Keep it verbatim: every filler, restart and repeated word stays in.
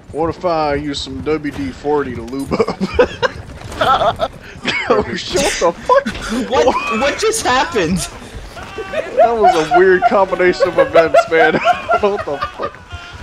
What if I use some W D forty to lube up? Oh shit, what the fuck? What, what just happened? That was a weird combination of events, man. What the fuck?